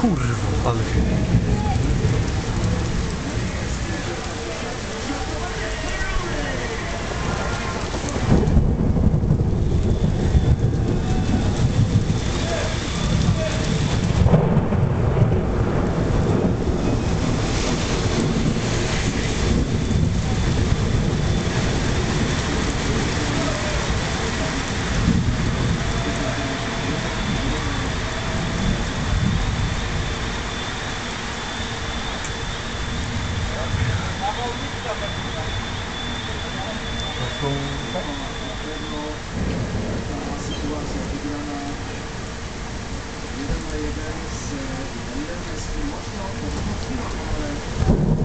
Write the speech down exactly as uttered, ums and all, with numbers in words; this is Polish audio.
Kurwa, ale... To są... Ta sytuacja wygrana jeden na jeden z Elem jest mocno, mocno, ale